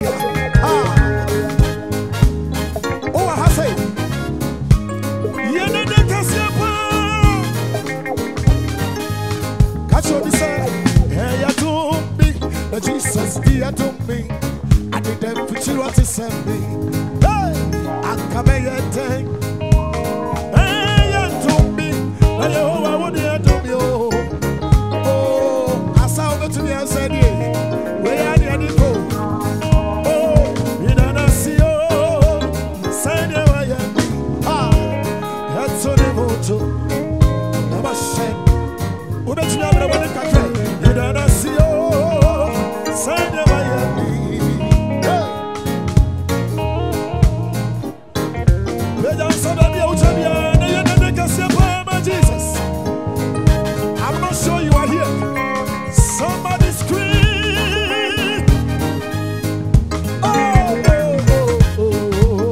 Oh, I say, yeah, they can see catch your desire. Hey, you told me that Jesus, he told me. I did them for you to send me. Hey, I come here, take. Hey, you told me that you want to do me. Oh, I saw it to me and said, where are you go? Oh, you don't see you. Send you away. Ah, that's so the motor. Never shed. Who bet you never want to catch? You don't see you. Send you away. Jesus, I'm not sure you are here. Somebody scream. Oh, oh, oh,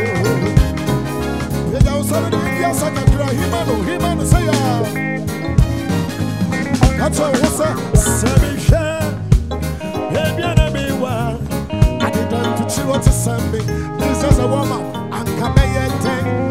that's what was I didn't put you to send me. This is a woman. I'm coming.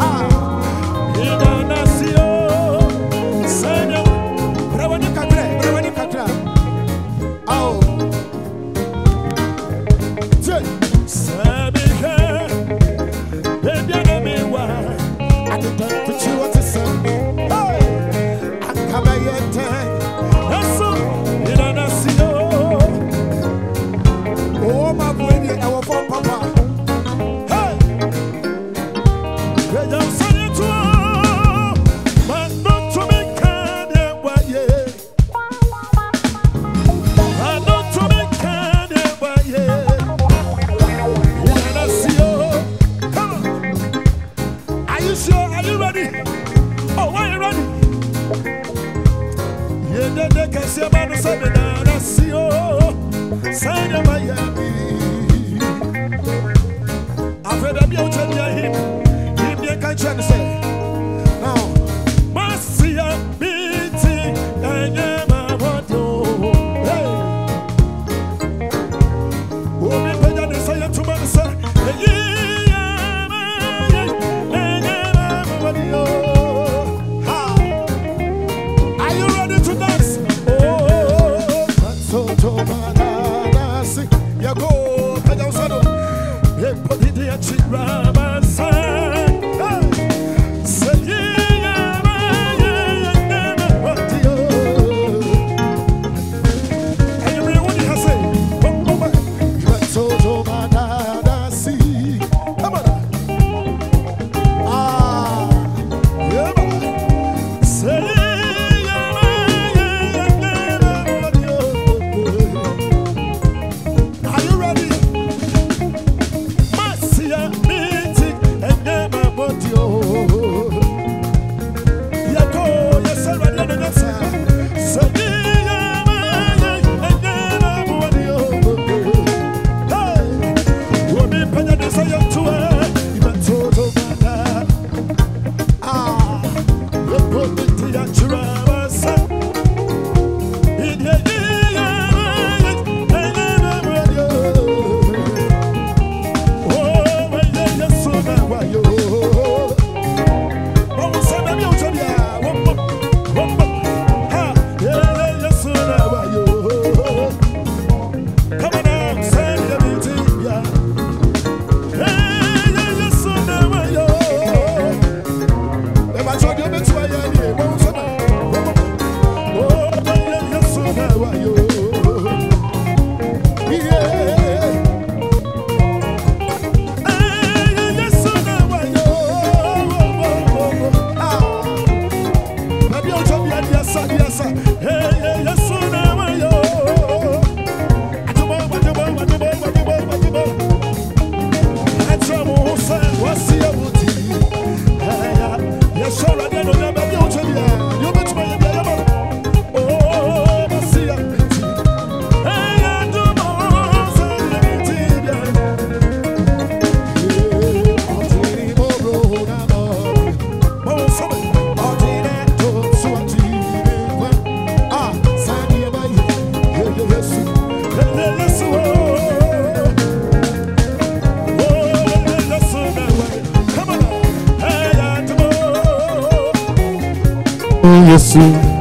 Yesu.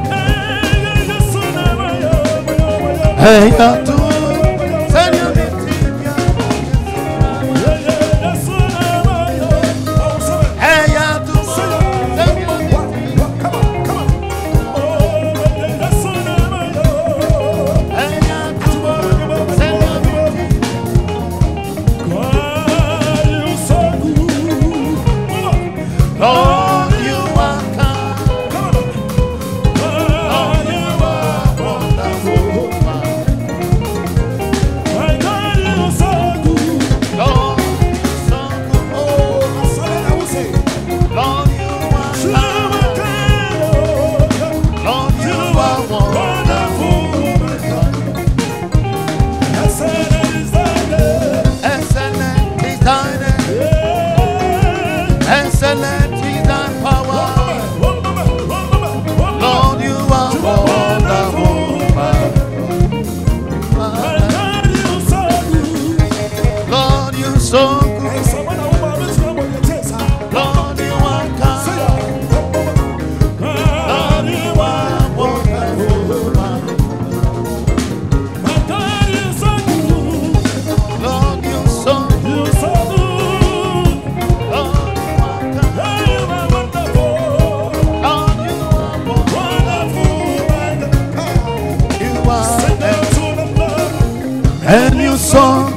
Hey, Atu. And you song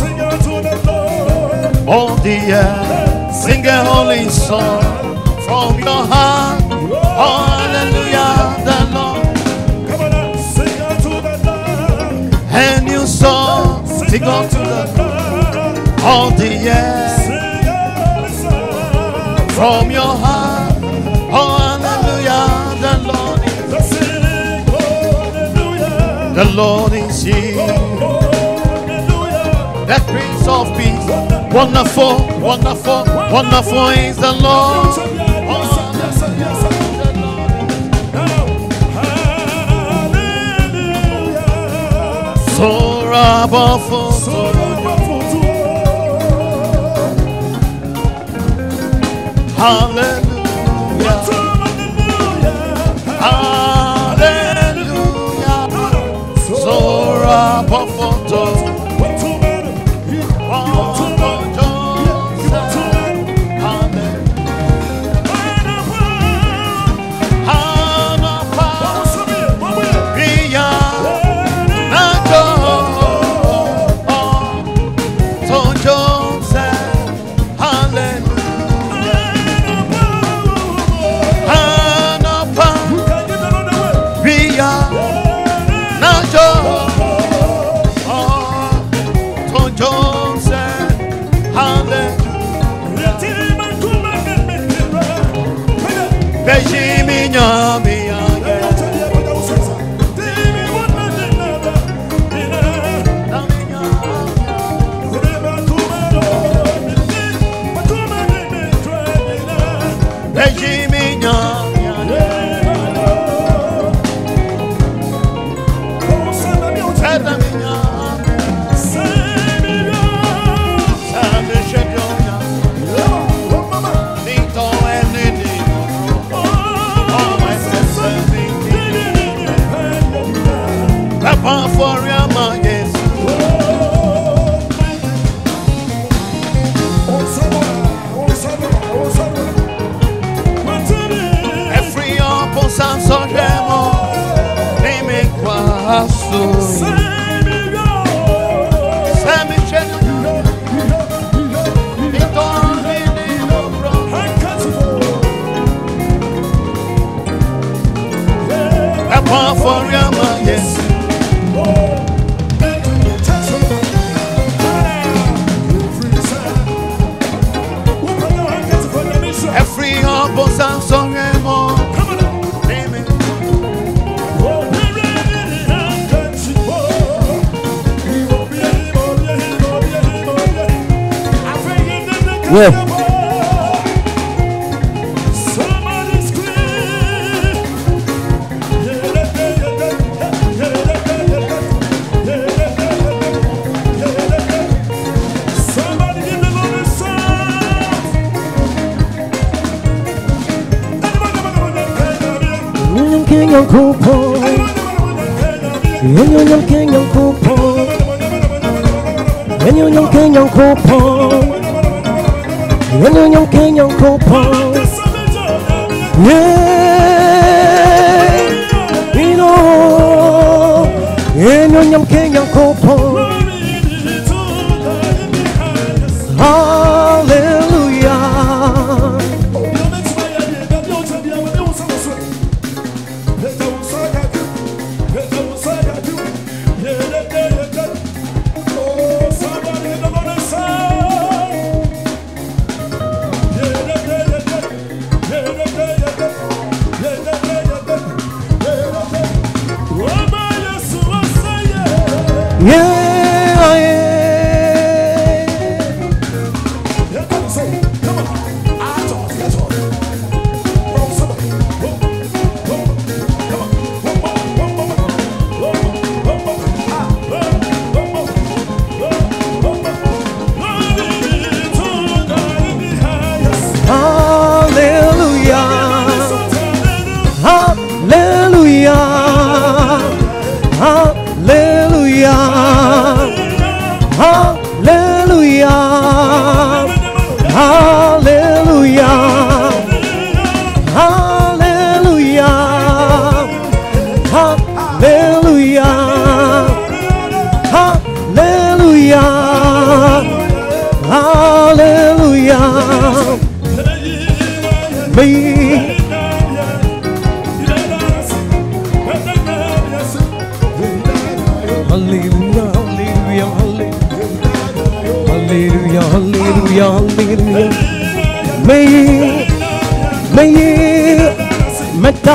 all the earth, sing a holy song from your heart. Oh, hallelujah, the Lord. Sing unto the Lord. And you song, sing unto the Lord all the earth, from your heart. Oh, hallelujah, the Lord is here. That Prince of Peace, wonderful, wonderful, wonderful is the Lord. So rabaful, hallelujah, hallelujah, so rabaful. Yeah. Kenyan Kupo, Kenyan Kupo, Kenyan Kupo, Kenyan Kupo, yeah, you know, Kenyan Kupo, hallelujah. Yeah, yeah. Come on. I talk. Oh, somebody. Hallelujah. Hallelujah. Hallelujah. Hallelujah. Hallelujah. Hallelujah. Hallelujah. Hallelujah. Hallelujah. Me. Hallelujah, hallelujah, hallelujah, hallelujah, hallelujah. May meta.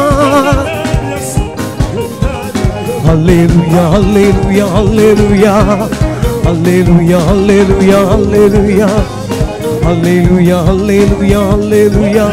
Hallelujah, hallelujah, hallelujah, hallelujah, hallelujah, hallelujah, hallelujah, hallelujah, hallelujah.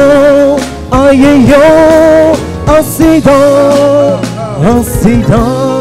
Asido,